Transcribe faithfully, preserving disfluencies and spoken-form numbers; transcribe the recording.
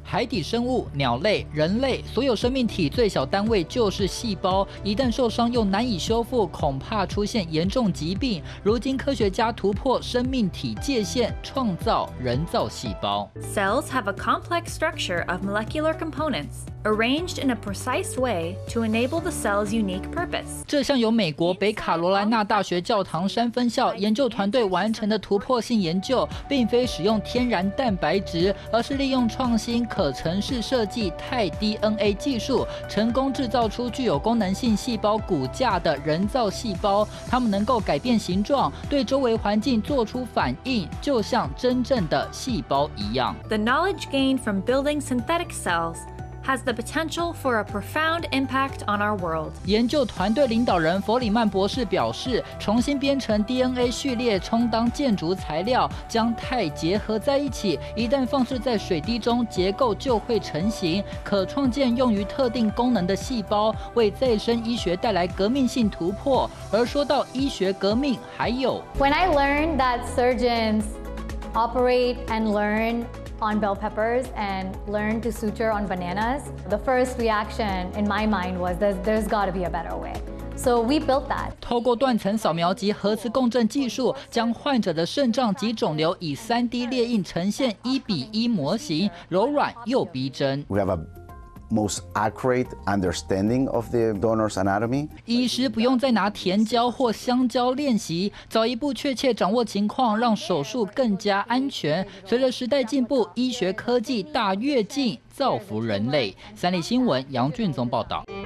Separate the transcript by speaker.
Speaker 1: 海底生物、鸟类、人类，所有生命体最小单位就是细胞。一旦受伤又难以修复，恐怕出现严重疾病。如今科学家突破生命体界限，创造人造细胞。
Speaker 2: Cells have a complex structure of molecular components arranged in a precise way to enable the cell's unique purpose.
Speaker 1: 这项由美国北卡罗来纳大学教堂山分校研究团队完成的突破性研究，并非使用天然蛋白质，而是利用创新可程式设计肽 D N A 技术，成功制造出具有功能性细胞骨架的人造细胞。它们能够改变形状，对周围环境做出反应，就像真正的细胞一样。
Speaker 2: The knowledge gained from building synthetic cells has the potential for a profound impact on our world.
Speaker 1: 研究团队领导人弗里曼博士表示，重新编程 D N A 序列充当建筑材料，将钛结合在一起，一旦放置在水滴中，结构就会成型，可创建用于特定功能的细胞，为再生医学带来革命性突破。而说到医学革命，还有
Speaker 3: When I learned that surgeons operate and learn on bell peppers and learn to suture on bananas, the first reaction in my mind was there's, there's got to be a better way. So we built that.
Speaker 1: 透过断层扫描及核磁共振技术，将患者的肾脏及肿瘤以 三 D 列印呈现一比一模型，柔软又逼真。
Speaker 4: We have a most accurate understanding of the donor's anatomy.
Speaker 1: 医师不用再拿甜椒或香蕉练习，早一步确切掌握情况，让手术更加安全。随着时代进步，医学科技大跃进，造福人类。三立新闻杨俊宗报道。